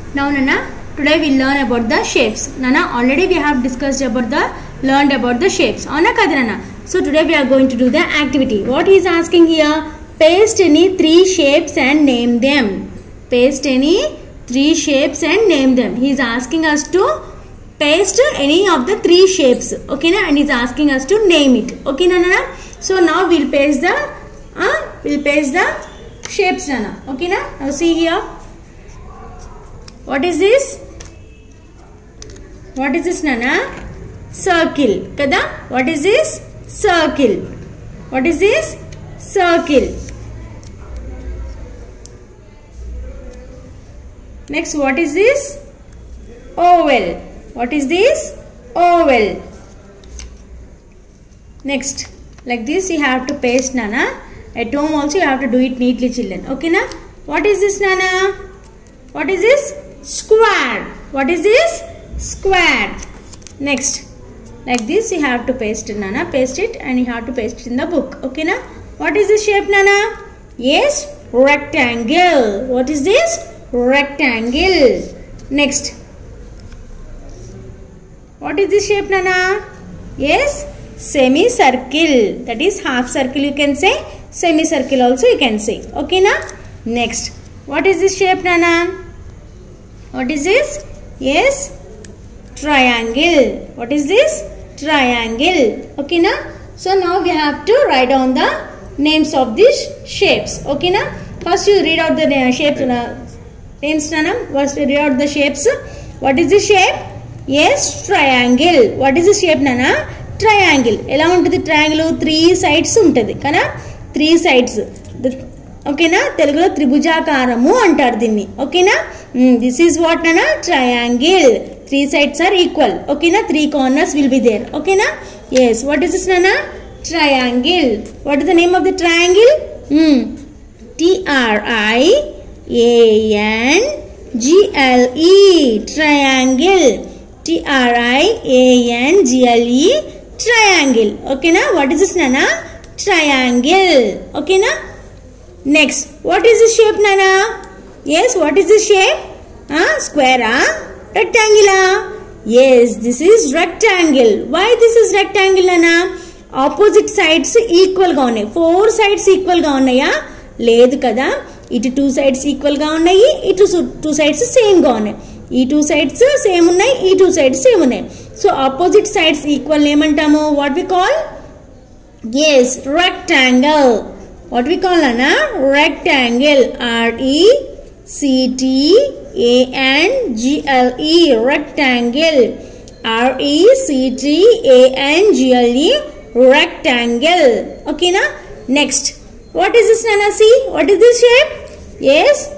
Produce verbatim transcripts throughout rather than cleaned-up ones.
Now Nana, today we learn about the shapes. Nana, already we have discussed about the learned about the shapes. Avuna kada Nana? So today we are going to do the activity. What he is asking here? Paste any three shapes and name them. Paste any three shapes and name them. He is asking us to paste any of the three shapes. Okay na? And he is asking us to name it. Okay na Nana? So now we will paste the uh, we'll paste the shapes Nana. Okay na? Now see here. What is this? What is this Nana? Circle. Kada? What is this? Circle. What is this? Circle. Next, what is this? Oval. What is this? Oval. Next, like this you have to paste Nana. At home also you have to do it neatly children. Okay na? What is this Nana? What is this? Square. What is this? Square. Next, like this you have to paste it Nana. Paste it and you have to paste it in the book. Okay na? What is this shape Nana? Yes, rectangle. What is this? Rectangle. Next, what is this shape Nana? Yes, semicircle. That is half circle you can say. Semicircle also you can say. Okay na? Next, what is this shape Nana? What is this? Yes, triangle. What is this? Triangle. Okay na? So now we have to write down the names of these shapes. Okay na? First you read out the uh, shapes. Uh, names Nana. First you read out the shapes. What is the shape? Yes, triangle. What is the shape Nana? Triangle. Ela untadi triangle three sides untadi. Kana? Three sides. The, okay na? Telugulo tribhujakaaramu antaru dinni. Okay na? Mm, this is what Nana? Triangle. Three sides are equal. Okay na? Three corners will be there. Okay na? Yes. What is this Nana? Triangle. What is the name of the triangle? Mm. T R I A N G L E. Triangle. T R I A N G L E. Triangle. Okay na? What is this Nana? Triangle. Okay na? Next, what is the shape Nana? Yes, what is the shape? Huh? Square, huh? Rectangular. Yes, this is rectangle. Why this is rectangle Nana? Opposite sides equal ga unnai. Four sides equal ga unnaya? Ledu kada. Itu two sides equal ga unnayi. Itu two sides same ga unnai. E two sides same unnai. E two sides same unnai. So opposite sides equal emantamu? What we call? Yes, rectangle. What we call Nana? Rectangle. R E C T A N G L E. Rectangle. R E C T A N G L E. Rectangle. Okay na? Next, what is this Nana? See, what is this shape? Yes.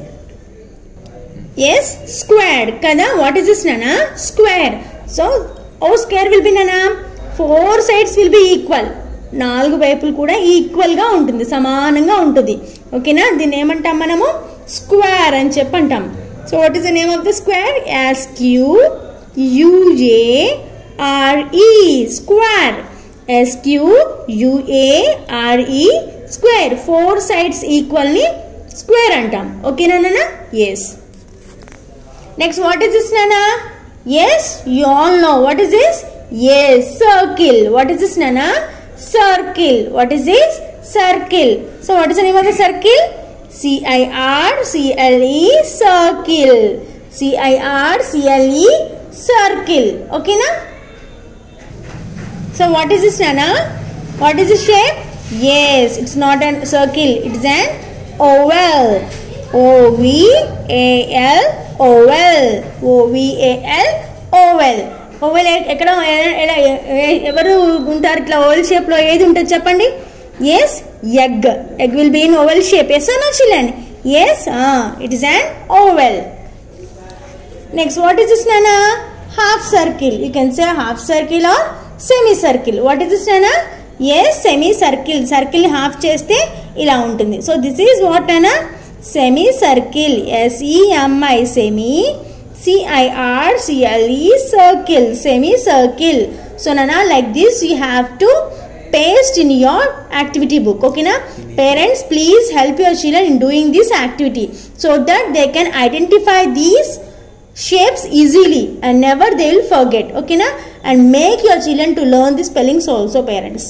Yes, square. Kada? What is this Nana? Square. So, how square will be Nana? Four sides will be equal. నాలుగు వైపులు కూడా equal గా ఉంటుంది, సమానంగా ఉంటుంది. ఓకేనా? దీన్ని ఏమంటాం మనము? స్క్వేర్ అని చెప్పి అంటాం. So what is the name of the square? S Q U A R E. Square. S Q U A R E. Square. Four sides equal ని స్క్వేర్ అంటాం. ఓకేనా నాన్న? Yes. Next, what is this నాన్న? Yes, you all know. What is this? Yes, circle. What is this నాన్న? Circle. What is this? Circle. So what is the name of the circle? C I R C L E. Circle. C I R C L E. Circle. Okay na? So what is this Nana? What is the shape? Yes, it's not a circle. It is an oval. O V A L. Oval. O V A L. Oval. Oval ఎక్కడ ఎవరు ఉంటారు ఇట్లా oval shape లో? ఏది ఉంటుంది చెప్పండి? Yes, egg. Egg will be in oval shape. Yes or no children? Yes, it is an oval. Next, what is this నానా? Half circle. You can say half circle or semi circle. What is this నానా? Yes, semi circle. Circle ని half చేస్తే ఇలా ఉంటుంది. So this is what నానా? Semi circle. S E M I, semi. C I R C L E. Circle. Semicircle. So Nana, like this you have to paste in your activity book. Okay na? Parents, please help your children in doing this activity so that they can identify these shapes easily and never they will forget. Okay na? And make your children to learn the spellings also, parents.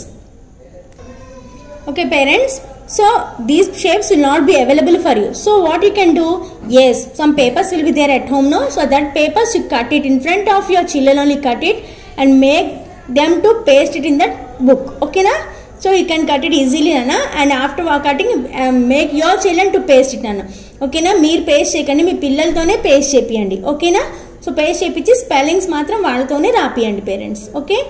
Okay parents, so these shapes will not be available for you. So what you can do, yes, some papers will be there at home, no? So that papers you cut it in front of your children, only cut it and make them to paste it in that book. Okay na? So you can cut it easily, Nana, and after cutting um, make your children to paste it, Nana. Okay na? Meer paste cheyakandi, మీ పిల్లలతోనే paste చేపియండి. Okay na? So paste చేపించి spellings మాత్రం వాళ్ళతోనే రాపియండి parents. Okay?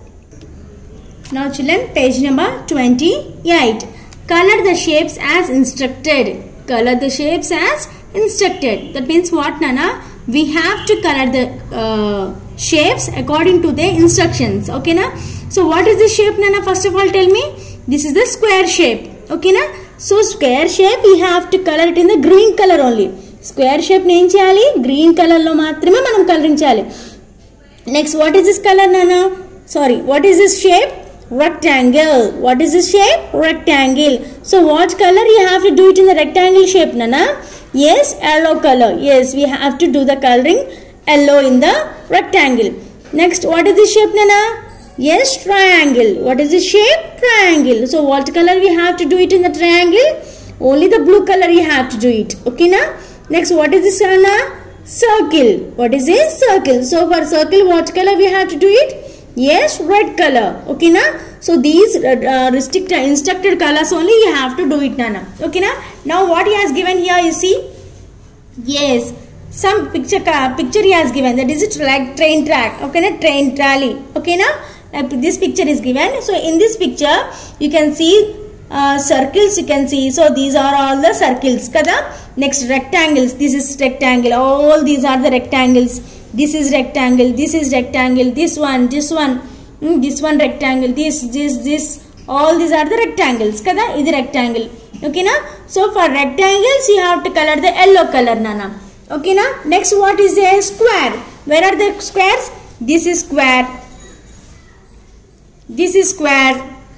Now children, page number twenty-eight. Color the shapes as instructed. Color the shapes as instructed. That means what, Nana? We have to color the uh, shapes according to the instructions. Okay na? So what is the shape, Nana? First of all tell me. This is the square shape. Okay na? So square shape we have to color it in the green color only. Square shape ni em cheyali? Green color lo maatrame manam coloring cheyali. Next, what is this color, Nana? Sorry, what is this shape? Rectangle. What is this shape? Rectangle. So what color you have to do it in the rectangle shape, Nana? Yes, yellow color. Yes, we have to do the coloring yellow in the rectangle. Next, what is this shape, Nana? Yes, triangle. What is this shape? Triangle. So what color we have to do it in the triangle? Only the blue color you have to do it. Okay na? Next, what is this, Nana? Circle. What is this? Circle. So for circle, what color we have to do it? Yes, red color. Okay na? So these uh, restricted instructed colors only you have to do it, Nana. Okay na? Now what he has given here, you see? Yes, some picture picture he has given. That is it, like train track. Okay na? Train trolley. Okay na? Uh, this picture is given. So in this picture you can see uh, circles. You can see. So these are all the circles. Kada? Next, rectangles. This is rectangle. All these are the rectangles. This is rectangle, this is rectangle, this one, this one, mm, this one rectangle, this, this, this, all these are the rectangles. Kada? This is rectangle. Okay na? So for rectangles you have to color the yellow color, Nana. Okay na? Next, what is a square? Where are the squares? This is square. This is square.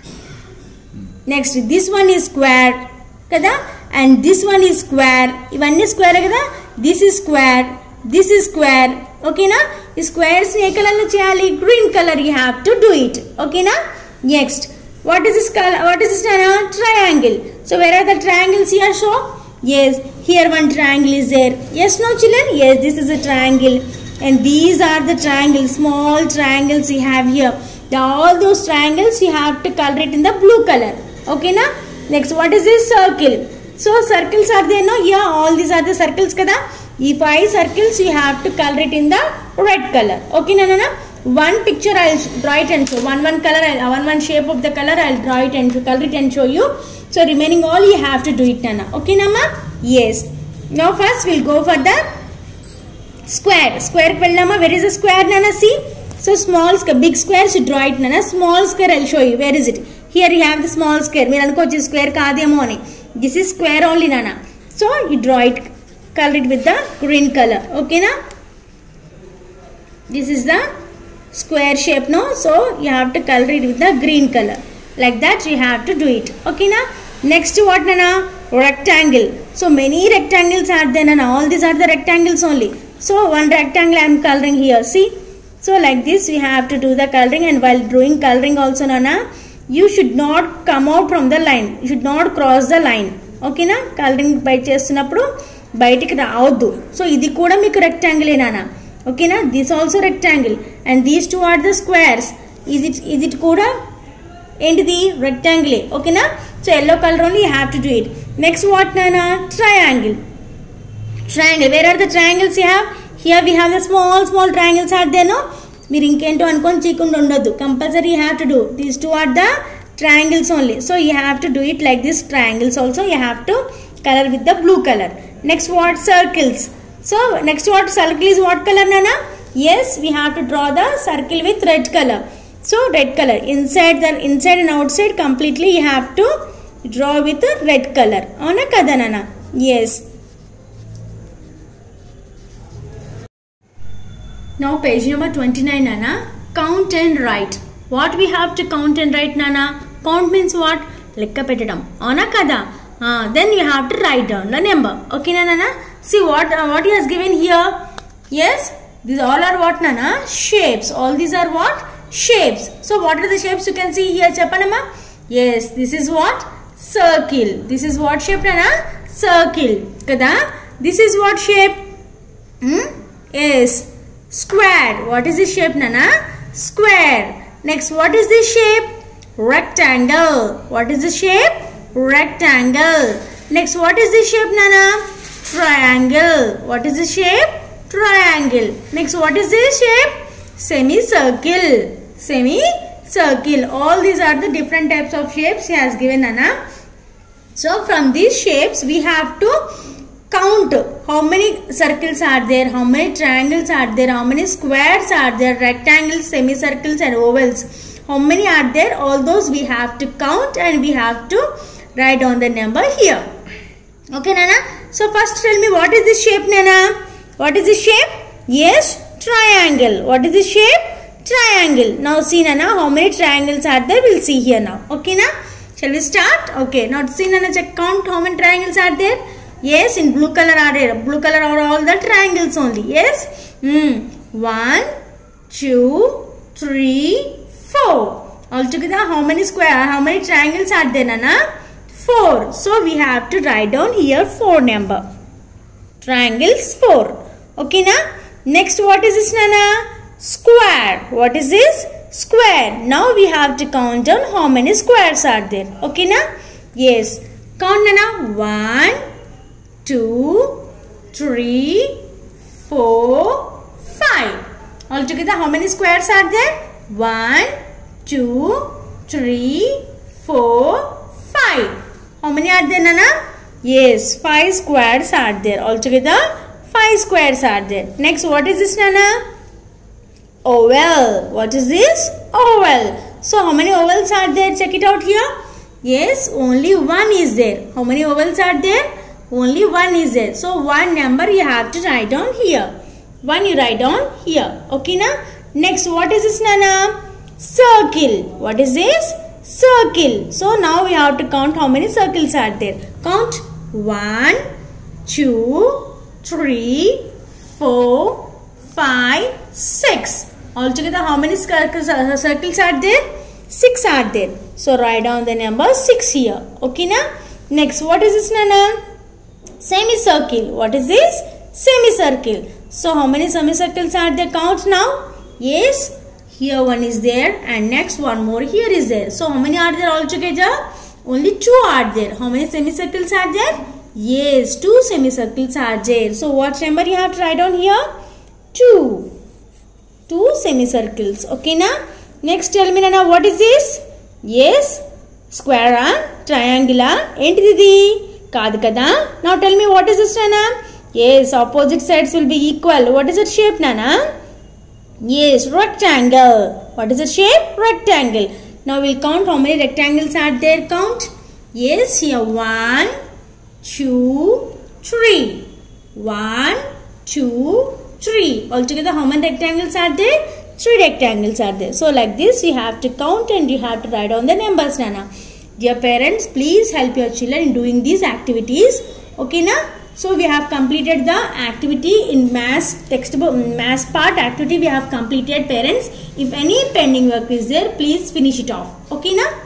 Next, this one is square. Kada? And this one is square. One is square. Kada? This is square. This is square. Okay na? Squares ni color lo cheyali? Green color you have to do it. Okay na? Next, what is this color? What is this, Nana? Triangle. So where are the triangles here? Show. Yes, here one triangle is there. Yes, no children? Yes, this is a triangle. And these are the triangles, small triangles you have here. The, all those triangles you have to color it in the blue color. Okay na? Next, what is this? Circle. So circles are there, no? Here all these are the circles, kada? If five circles you have to color it in the red color. Okay na, Nana? One picture I will draw it and show. One one color, I'll, one one shape of the color I will draw it and color it and show you. So remaining all you have to do it, Nana. Okay, Nama? Yes. Now first we will go for the square. Square Nama. Where is the square, Nana? See? So small, big squares you draw it, Nana. Small square I will show you. Where is it? Here you have the small square. Square this is square only, Nana. So you draw it. Color it with the green color. Okay na? This is the square shape, no? So you have to color it with the green color. Like that you have to do it. Okay na? Next, what, Nana? Rectangle. So many rectangles are there, Nana. All these are the rectangles only. So one rectangle I am coloring here. See? So like this we have to do the coloring, and while doing coloring also, Nana, you should not come out from the line. You should not cross the line. Okay na? Coloring by చేస్తున్నప్పుడు బయటికి రావద్దు. So ఇది కూడా మీకు rectangle ఏనా? ఓకేనా? This also rectangle and these two are the squares. ఇది ఇది కూడా ఏంటిది? రెక్టాంగిలే. ఓకేనా? So yellow colour only you have to do it. Next what, నానా? Triangle. Triangle. Where are the triangles you have? Here we have the small small triangles are there, no? మీరు ఇంకేంటో అనుకొని చీకుండా ఉండొద్దు. Compulsory you have to do these two are the triangles only. So you have to do it like this. Triangles also you have to color with the blue color. Next, what? Circles. So next, what? Circle is what color, Nana? Yes, we have to draw the circle with red color. So red color inside the inside and outside completely you have to draw with the red color. Avuna kada, Nana? Yes. Now page number twenty-nine, Nana. Count and write. What we have to count and write, Nana? Count means what? Lekka petadam. Avuna kada? Ah, then you have to write down the number. Okay, Nana? See what uh, what he has given here. Yes, these all are what, Nana? Shapes. All these are what? Shapes. So what are the shapes you can see here, Chapanama? Yes, this is what? Circle. This is what shape, Nana? Circle. Kada? This is what shape? Hmm? Yes, square. What is this shape, Nana? Square. Next, what is this shape? Rectangle. What is the shape? Rectangle. Next, what is this shape, Nana? Triangle. What is the shape? Triangle. Next, what is this shape? Semicircle. Semicircle. All these are the different types of shapes he has given, Nana. So, from these shapes, we have to count how many circles are there, how many triangles are there, how many squares are there, rectangles, semicircles and ovals. How many are there? All those we have to count and we have to write down the number here. Okay, Nana? So, first tell me what is this shape, Nana? What is this shape? Yes, triangle. What is this shape? Triangle. Now, see, Nana, how many triangles are there? We'll see here now. Okay, na? Shall we start? Okay. Now, see, Nana, check count how many triangles are there. Yes, in blue color are there. Blue color are all the triangles only. Yes. Hmm. One, two, three, four. Altogether, how many square? How many triangles are there, Nana? Four. So we have to write down here four number. Triangles four. Okay, na? Next, what is this, Nana? Square. What is this? Square. Now we have to count down how many squares are there. Okay, na? Yes. Count, Nana. One, two, three, four, five. Altogether, how many squares are there? One, two, three, four, five. How many are there, Nana? Yes, five squares are there. Altogether, five squares are there. Next, what is this, Nana? Oval. What is this? Oval. So, how many ovals are there? Check it out here. Yes, only one is there. How many ovals are there? Only one is there. So, one number you have to write down here. One you write down here. Okay, na? Next, what is this, Nana? Circle. What is this? Circle. So, now we have to count how many circles are there. Count. One, two, three, four, five, six. Altogether, how many circles, uh, circles are there? Six are there. So, write down the number six here. Okay, na? Next, what is this, Nana? Semicircle. What is this? Semicircle. So, how many semicircles are there? Count now. Yes. Here one is there and next one more here is there. So, how many are there altogether? Only two are there. How many semicircles are there? Yes, two semicircles are there. So, what number you have to write down here? Two. Two semicircles. Okay, na? Next, tell me, Nana, what is this? Yes. Square, ah? Triangular. Enti didi? Kaadu kada. Now, tell me, what is this, Nana? Yes, opposite sides will be equal. What is that shape, Nana? Yes, rectangle. What is the shape? Rectangle. Now we'll count how many rectangles are there. Count. Yes, here one, two, three. One, two, three. Altogether, how many rectangles are there? Three rectangles are there. So like this, you have to count and you have to write down the numbers, Nana. Dear parents, please help your children in doing these activities. Okay, na? So we have completed the activity in maths textbook, maths part activity we have completed, parents. If any pending work is there, please finish it off. Okay, na?